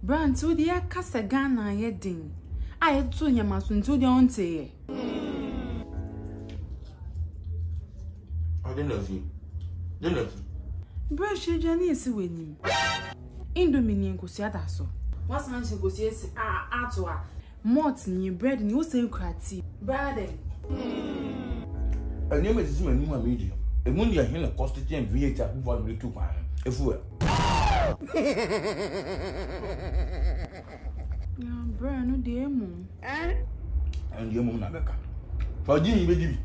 Brand to the Casa Ghana yedding. I had to Yamasun to the auntie. I didn't see. Didn't see. Brush your Janice winning. Indominian Cosiadaso. What's man she goes yes, Atua. Morton, your bread and you say cratty. Braden. A name is my new medium. A moon your hill costed and VAT before the 2 pounds. If we Brand, dear moon. And your moon, Rebecca. For Jimmy, baby.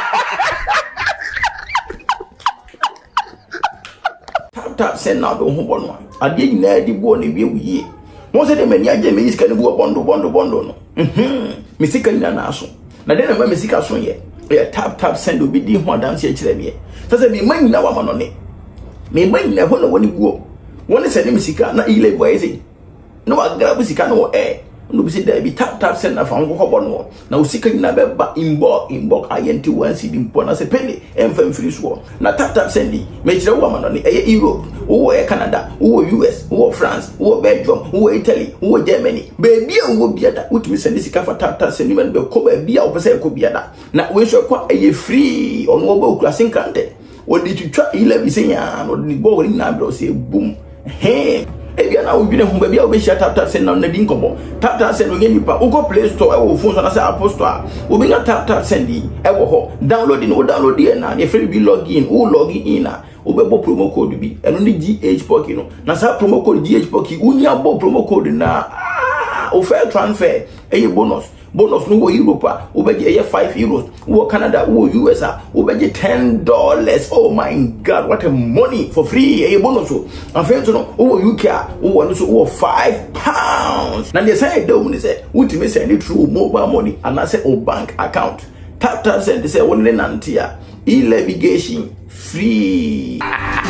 Tap send out the home one. I didn't know the one in ye. Most of them, I gave me is can go bondo. Missika Naso. Now then, I'm a Missika son yet. Tap send will be the one dance here. Does it mean money now on it? Me money never know when you go. One is a Missika, not ele boys. No, I grab Missika no air. No, see there be tap send a from one. Now, seeking never but in bulk, I ain't to one seed in Pona a penny and from free swore. Now, tap sending, make a woman on the Europe, or Canada, or US, or France, or Belgium, or Italy, or Germany. Baby, I will be at that, which we send this for tap sending and will cover be out per could be at that. Now, we shall quite a free on mobile classing content. What did you try 11 saying, or the ball in number say boom? Hey. Ebi na obi ne ho baby a obi share tap send na di nkobo tap send oye nipa ugo play store e wo phone so na say apple store obi na tap send e wo ho download e na e free be login na obebo promo code bi eno ni GH Poki no na sa promo code GH Poki unya bo promo code na o fair transfer e bonus no wo Europe obeje e €5 wo Canada wo US obeje $10. Oh my god, what a money for free e bonus so afenso no wo UK wo no so wo £5 na dey say do ni say ultimate send it through mobile money and I say o bank account tap send say won le nantia e navigation free.